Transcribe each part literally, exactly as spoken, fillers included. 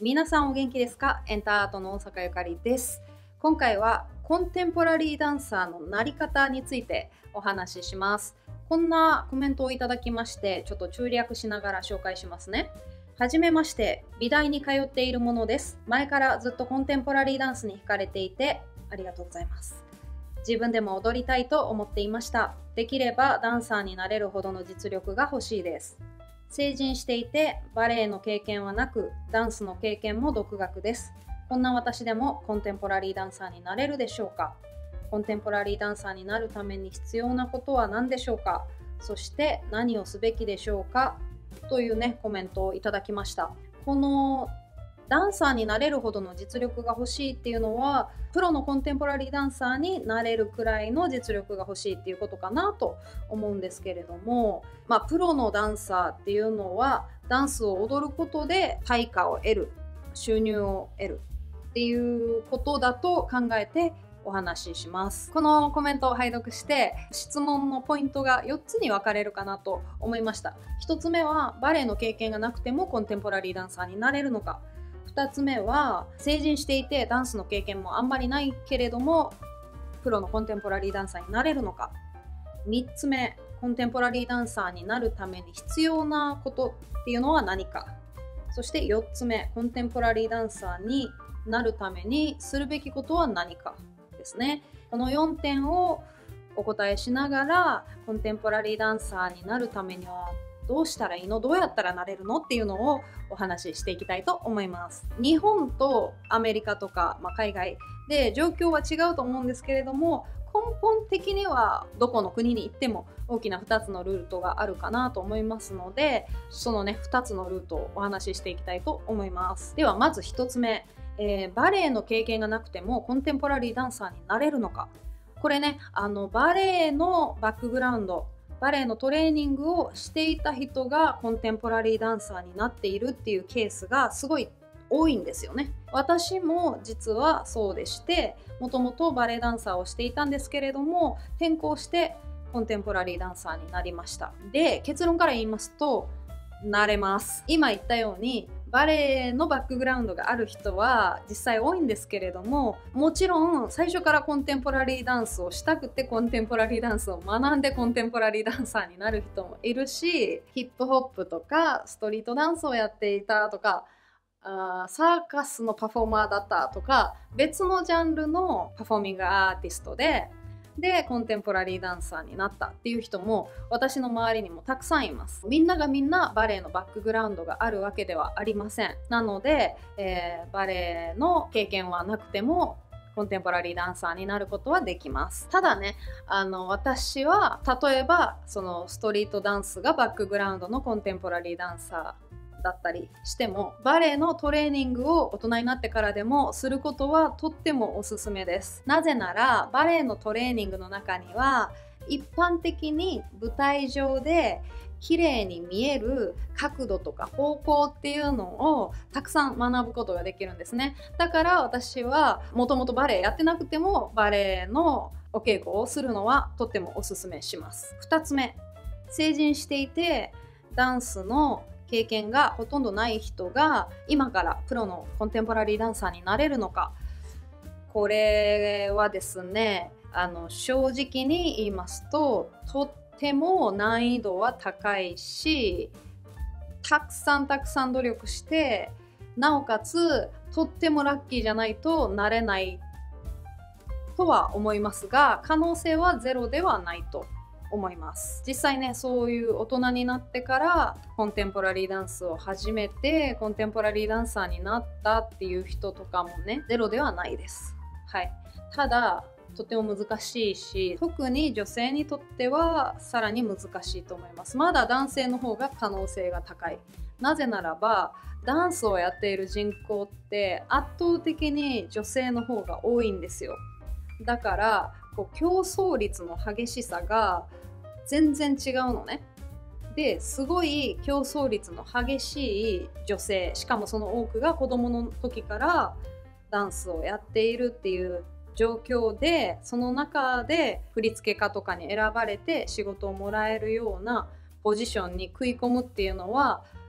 皆さんお元気ですか？エンターアートの大阪ゆかりです。今回はコンテンポラリーダンサーのなり方についてお話しします。こんなコメントをいただきまして、ちょっと中略しながら紹介しますね。はじめまして、美大に通っているものです。前からずっとコンテンポラリーダンスに惹かれていてありがとうございます。自分でも踊りたいと思っていました。できればダンサーになれるほどの実力が欲しいです。成人していてバレエの経験はなく、ダンスの経験も独学です。こんな私でもコンテンポラリーダンサーになれるでしょうか？コンテンポラリーダンサーになるために必要なことは何でしょうか？そして何をすべきでしょうか？というね、コメントをいただきました。このダンサーになれるほどの実力が欲しいっていうのは、プロのコンテンポラリーダンサーになれるくらいの実力が欲しいっていうことかなと思うんですけれども、まあ、プロのダンサーっていうのはダンスを踊ることで対価を得る、収入を得るっていうことだと考えてお話しします。このコメントを拝読して質問のポイントがよっつに分かれるかなと思いました。ひとつめはバレエの経験がなくてもコンテンポラリーダンサーになれるのか。ふたつめは成人していてダンスの経験もあんまりないけれどもプロのコンテンポラリーダンサーになれるのか。みっつめ、コンテンポラリーダンサーになるために必要なことっていうのは何か。そしてよっつめ、コンテンポラリーダンサーになるためにするべきことは何かですね。このよんてんをお答えしながら、コンテンポラリーダンサーになるためにはどうしたらいいの？どうやったらなれるの？っていうのをお話ししていきたいと思います。日本とアメリカとか、まあ、海外で状況は違うと思うんですけれども、根本的にはどこの国に行っても大きなふたつのルートがあるかなと思いますので、そのねふたつのルートをお話ししていきたいと思います。ではまずひとつめ、えー、バレエの経験がなくてもコンテンポラリーダンサーになれるのか。これね、あのバレエのバックグラウンド、バレエのトレーニングをしていた人がコンテンポラリーダンサーになっているっていうケースがすごい多いんですよね。私も実はそうでして、もともとバレエダンサーをしていたんですけれども、転校してコンテンポラリーダンサーになりました。で、結論から言いますと、なれます。今言ったようにバレエのバックグラウンドがある人は実際多いんですけれども、もちろん最初からコンテンポラリーダンスをしたくてコンテンポラリーダンスを学んでコンテンポラリーダンサーになる人もいるし、ヒップホップとかストリートダンスをやっていたとか、あーサーカスのパフォーマーだったとか、別のジャンルのパフォーミングアーティストででコンテンポラリーダンサーになったっていう人も私の周りにもたくさんいます。みんながみんなバレエのバックグラウンドがあるわけではありません。なので、えー、バレエの経験はなくてもコンテンポラリーダンサーになることはできます。ただね、あの私は例えばそのストリートダンスがバックグラウンドのコンテンポラリーダンサーだったりしても、バレエのトレーニングを大人になってからでもすることはとってもおすすめです。なぜならバレエのトレーニングの中には一般的に舞台上で綺麗に見える角度とか方向っていうのをたくさん学ぶことができるんですね。だから私はもともとバレエやってなくてもバレエのお稽古をするのはとってもおすすめします。ふたつめ、成人していてダンスの経験がほとんどない人が今からプロのコンテンポラリーダンサーになれるのか。これはですね、あの正直に言いますととっても難易度は高いし、たくさんたくさん努力して、なおかつとってもラッキーじゃないとなれないとは思いますが、可能性はゼロではないと思います。実際ね、そういう大人になってからコンテンポラリーダンスを始めてコンテンポラリーダンサーになったっていう人とかもね、ゼロではないです。はい。ただとても難しいし、特に女性にとってはさらに難しいと思います。まだ男性の方が可能性が高い。なぜならばダンスをやっている人口って圧倒的に女性の方が多いんですよ。だからこう競争率の激しさが全然違うのね。で、すごい競争率の激しい女性、しかもその多くが子供の時からダンスをやっているっていう状況で、その中で振付家とかに選ばれて仕事をもらえるようなポジションに食い込むっていうのは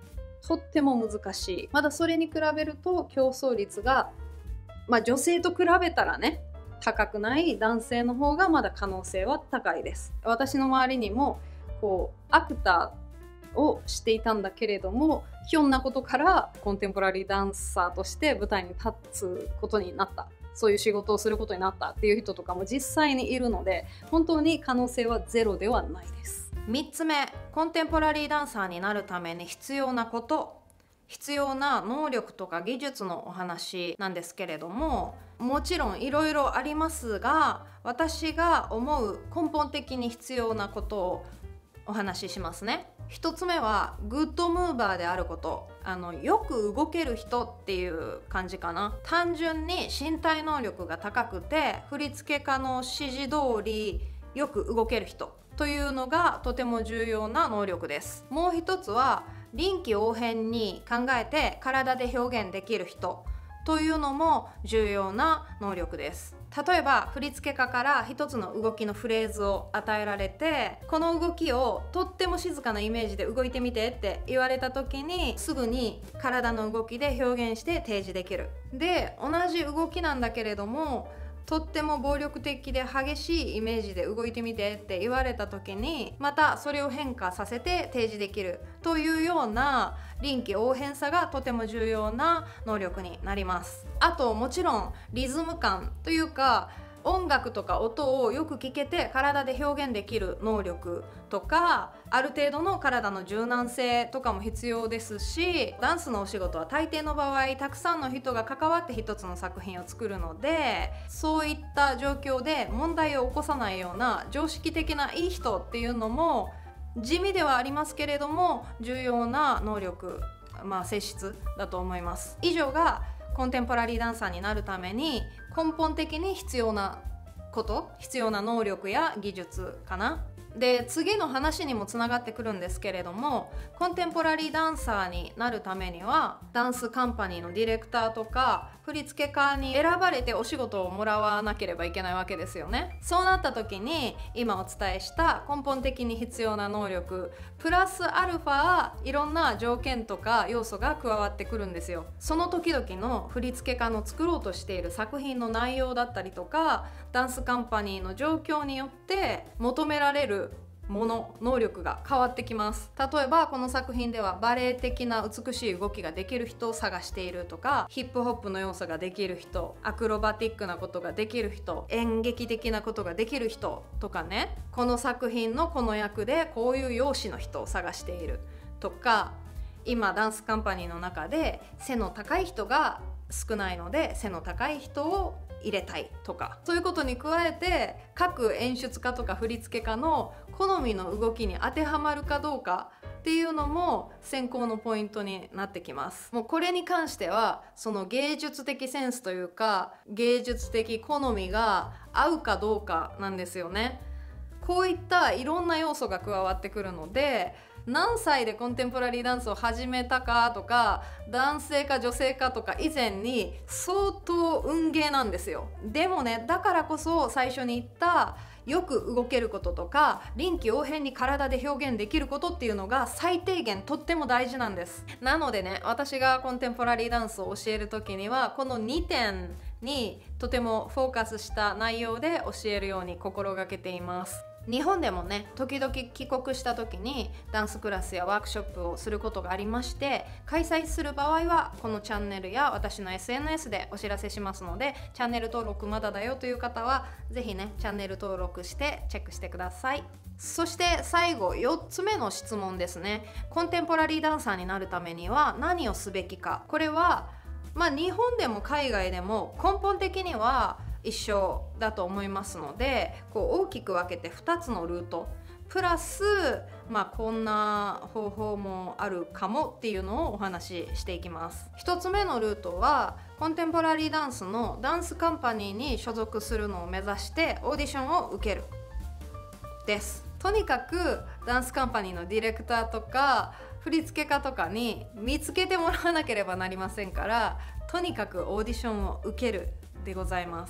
とっても難しい。まだそれに比べると競争率が、まあ、女性と比べたらね高くない男性の方がまだ可能性は高いです。私の周りにもこうアクターをしていたんだけれども、ひょんなことからコンテンポラリーダンサーとして舞台に立つことになった、そういう仕事をすることになったっていう人とかも実際にいるので、本当に可能性はゼロではないです。みっつめ、コンテンポラリーダンサーになるために必要なこと、必要な能力とか技術のお話なんですけれども、もちろんいろいろありますが、私が思う根本的に必要なことをお話ししますね。一つ目はグッドムーバーであること。あのよく動ける人っていう感じかな。単純に身体能力が高くて振付家の指示通りよく動ける人というのがとても重要な能力です。もう一つは臨機応変に考えて体で表現できる人というのも重要な能力です。例えば振付家から一つの動きのフレーズを与えられて、この動きをとっても静かなイメージで動いてみてって言われた時にすぐに体の動きで表現して提示できる。で、同じ動きなんだけれどもとっても暴力的で激しいイメージで動いてみてって言われた時にまたそれを変化させて提示できるというような臨機応変さがとても重要な能力になります。あともちろんリズム感というか音楽とか音をよく聞けて体で表現できる能力とか、ある程度の体の柔軟性とかも必要ですし、ダンスのお仕事は大抵の場合たくさんの人が関わって一つの作品を作るので、そういった状況で問題を起こさないような常識的ないい人っていうのも地味ではありますけれども重要な能力、まあ性質だと思います。以上がコンテンポラリーダンサーになるために根本的に必要なこと、必要な能力や技術かな。で、次の話にもつながってくるんですけれども、コンテンポラリーダンサーになるためにはダンスカンパニーのディレクターとか振付家に選ばれてお仕事をもらわなければいけないわけですよね。そうなった時に今お伝えした根本的に必要な能力プラスアルファいろんな条件とか要素が加わってくるんですよ。その時々の振付家の作ろうとしている作品の内容だったりとかダンスカンパニーの状況によって求められるもの、能力が変わってきます。例えばこの作品ではバレエ的な美しい動きができる人を探しているとか、ヒップホップの要素ができる人、アクロバティックなことができる人、演劇的なことができる人とかね、この作品のこの役でこういう容姿の人を探しているとか、今ダンスカンパニーの中で背の高い人が少ないので背の高い人を入れたいとか、そういうことに加えて各演出家とか振付家の好みの動きに当てはまるかどうかっていうのも選考のポイントになってきます。もうこれに関してはその芸術的センスというか芸術的好みが合うかどうかなんですよね。こういったいろんな要素が加わってくるので、何歳でコンテンポラリーダンスを始めたかとか男性か女性かとか以前に相当運ゲーなんですよ。でもね、だからこそ最初に言ったよく動けることとか臨機応変に体で表現できることっていうのが最低限とっても大事なんです。なのでね、私がコンテンポラリーダンスを教える時にはこのにてんにとてもフォーカスした内容で教えるように心がけています。日本でもね、時々帰国した時にダンスクラスやワークショップをすることがありまして、開催する場合はこのチャンネルや私の エスエヌエス でお知らせしますので、チャンネル登録まだだよという方はぜひねチャンネル登録してチェックしてください。そして最後よっつめの質問ですね。コンテンポラリーダンサーになるためには何をすべきか。これはまあ日本でも海外でも根本的には一緒だと思いますので、こう大きく分けてふたつのルートプラス、まあ、こんな方法もあるかもっていうのをお話ししていきます。ひとつめのルートはコンテンポラリーダンスのダンスカンパニーに所属するのを目指してオーディションを受けるです。とにかくダンスカンパニーのディレクターとか振付家とかに見つけてもらわなければなりませんから、とにかくオーディションを受けるでございます。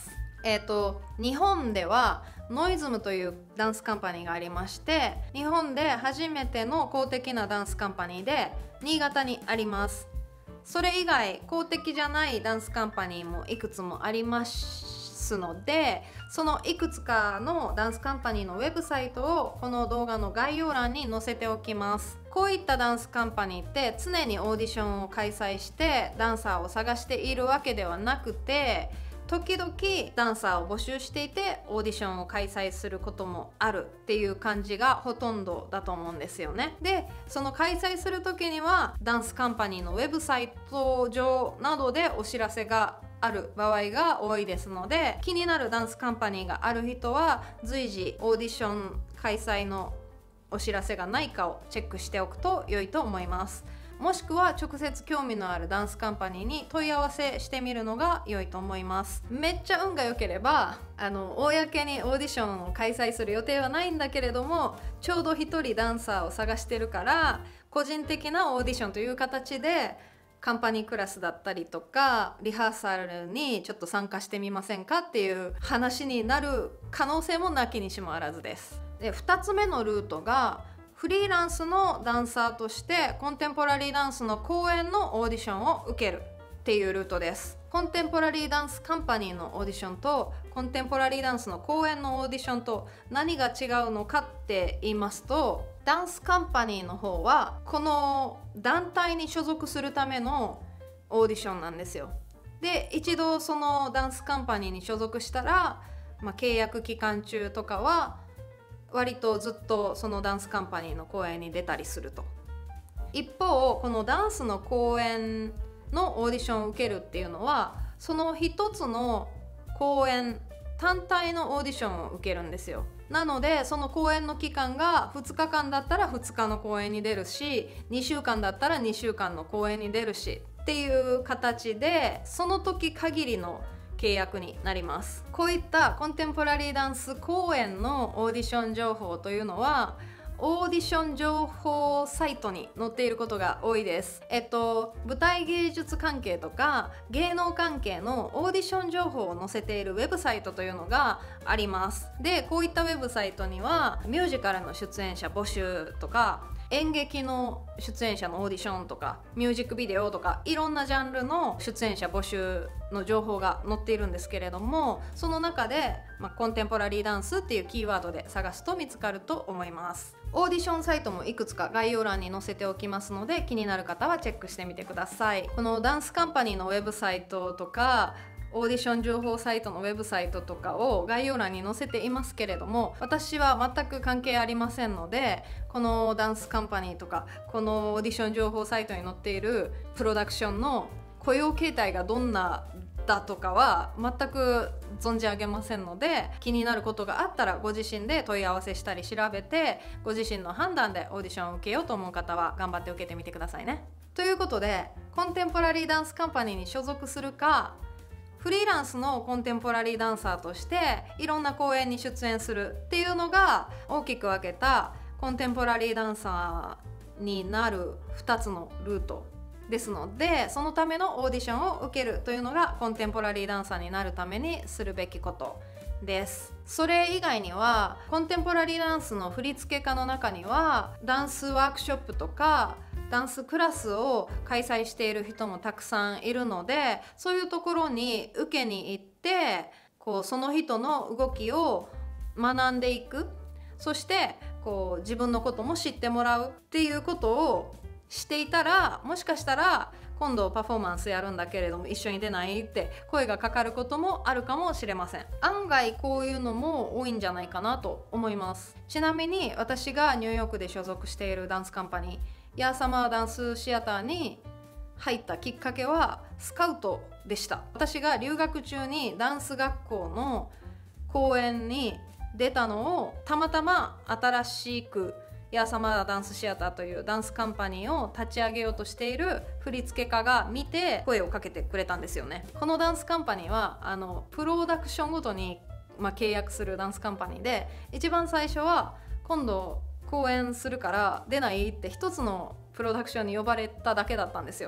えーと、日本ではノイズムというダンスカンパニーがありまして、日本で初めての公的なダンスカンパニーで新潟にあります。それ以外公的じゃないダンスカンパニーもいくつもありますので、そのいくつかのダンスカンパニーのウェブサイトをこの動画の概要欄に載せておきます。こういったダンスカンパニーって常にオーディションを開催してダンサーを探しているわけではなくて、時々ダンサーを募集していてオーディションを開催することもあるっていう感じがほとんどだと思うんですよね。で、その開催する時にはダンスカンパニーのウェブサイト上などでお知らせがある場合が多いですので、気になるダンスカンパニーがある人は随時オーディション開催のお知らせがないかをチェックしておくと良いと思います。もしくは直接興味のあるダンスカンパニーに問い合わせしてみるのが良いと思います。めっちゃ運が良ければあの公にオーディションを開催する予定はないんだけれども、ちょうど一人ダンサーを探してるから個人的なオーディションという形でカンパニークラスだったりとかリハーサルにちょっと参加してみませんかっていう話になる可能性もなきにしもあらずです。で、ふたつめのルートがフリーランスのダンサーとしてコンテンポラリーダンスの公演のオーディションを受けるっていうルートです。コンテンポラリーダンスカンパニーのオーディションとコンテンポラリーダンスの公演のオーディションと何が違うのかって言いますと、ダンスカンパニーの方はこの団体に所属するためのオーディションなんですよ。で、一度そのダンスカンパニーに所属したら、まあ、契約期間中とかは割とずっとそのダンスカンパニーの公演に出たりすると。一方このダンスの公演のオーディションを受けるっていうのはその一つの公演単体のオーディションを受けるんですよ。なのでその公演の期間がふつかかんだったらふつかの公演に出るし、にしゅうかんだったらにしゅうかんの公演に出るしっていう形でその時限りの契約になります。こういったコンテンポラリーダンス公演のオーディション情報というのはオーディション情報サイトに載っていることが多いです。えっと舞台芸術関係とか芸能関係のオーディション情報を載せているウェブサイトというのがあります。で、こういったウェブサイトにはミュージカルの出演者募集とか演劇の出演者のオーディションとかミュージックビデオとかいろんなジャンルの出演者募集の情報が載っているんですけれども、その中で、まあ、コンテンポラリーダンスっていうキーワードで探すと見つかると思います。オーディションサイトもいくつか概要欄に載せておきますので気になる方はチェックしてみてください。このダンスカンパニーのウェブサイトとかオーディション情報サイトのウェブサイトとかを概要欄に載せていますけれども、私は全く関係ありませんので、このダンスカンパニーとかこのオーディション情報サイトに載っているプロダクションの雇用形態がどんなだとかは全く存じ上げませんので、気になることがあったらご自身で問い合わせしたり調べてご自身の判断でオーディションを受けようと思う方は頑張って受けてみてくださいね。ということで、コンテンポラリーダンスカンパニーに所属するかフリーランスのコンテンポラリーダンサーとしていろんな公演に出演するっていうのが大きく分けたコンテンポラリーダンサーになるふたつのルートですので、そのためのオーディションを受けるというのがコンテンポラリーダンサーになるためにするべきことです。それ以外にはコンテンポラリーダンスの振付家の中にはダンスワークショップとかダンスクラスを開催している人もたくさんいるので、そういうところに受けに行ってこうその人の動きを学んでいく、そしてこう自分のことも知ってもらうっていうことをしていたら、もしかしたら今度パフォーマンスやるんだけれども一緒に出ないって声がかかることもあるかもしれません。案外こういうのも多いんじゃないかなと思います。ちなみに私がニューヨークで所属しているダンスカンパニーヤーサマーダンスシアターに入ったきっかけはスカウトでした。私が留学中にダンス学校の公演に出たのをたまたま新しくヤーサマーダンスシアターというダンスカンパニーを立ち上げようとしている振付家が見て声をかけてくれたんですよね。このダンスカンパニーはあのプロダクションごとに、まあ、契約するダンスカンパニーで、一番最初は今度公演するから出ないって一つのプロダクションに呼ばれただけだったんですよ。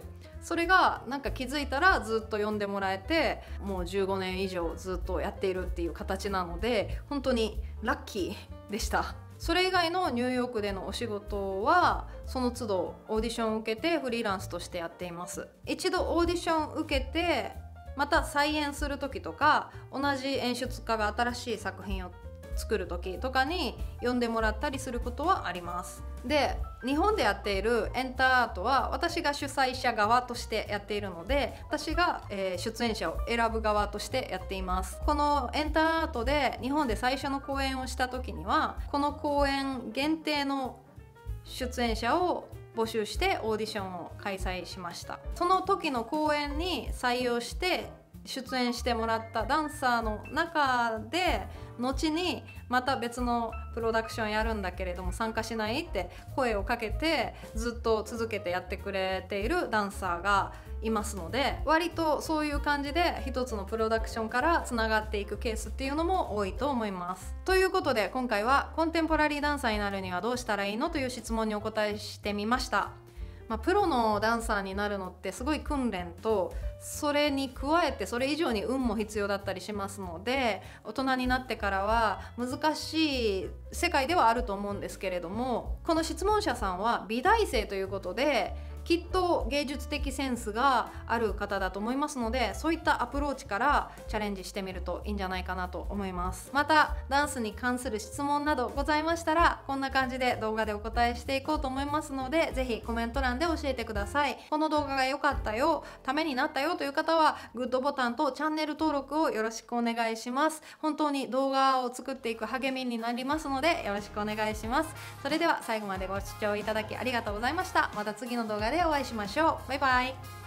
それがなんか気づいたらずっと呼んでもらえて、もうじゅうごねん以上ずっとやっているっていう形なので、本当にラッキーでした。それ以外のニューヨークでのお仕事はその都度オーディションを受けてフリーランスとしてやっています。一度オーディション受けてまた再演する時とか、同じ演出家が新しい作品を作る時とかに呼んでもらったりすることはあります。で、日本でやっているエンターアートは私が主催者側としてやっているので、私が、えー、出演者を選ぶ側としてやっています。このエンターアートで日本で最初の公演をした時には、この公演限定の出演者を募集してオーディションを開催しました。その時の公演に採用して出演してもらったダンサーの中で、後にまた別のプロダクションやるんだけれども参加しないって声をかけてずっと続けてやってくれているダンサーがいますので、割とそういう感じで一つのプロダクションからつながっていくケースっていうのも多いと思います。ということで今回はコンテンポラリーダンサーになるにはどうしたらいいのという質問にお答えしてみました。まあ、プロのダンサーになるのってすごい訓練と、それに加えてそれ以上に運も必要だったりしますので、大人になってからは難しい世界ではあると思うんですけれども、この質問者さんは美大生ということできっと芸術的センスがある方だと思いますので、そういったアプローチからチャレンジしてみるといいんじゃないかなと思います。またダンスに関する質問などございましたら、こんな感じで動画でお答えしていこうと思いますので、ぜひコメント欄で教えてください。この動画が良かったよ、ためになったよという方はグッドボタンとチャンネル登録をよろしくお願いします。本当に動画を作っていく励みになりますのでよろしくお願いします。それでは最後までご視聴いただきありがとうございました。また次の動画でお会いしましょう。バイバイ。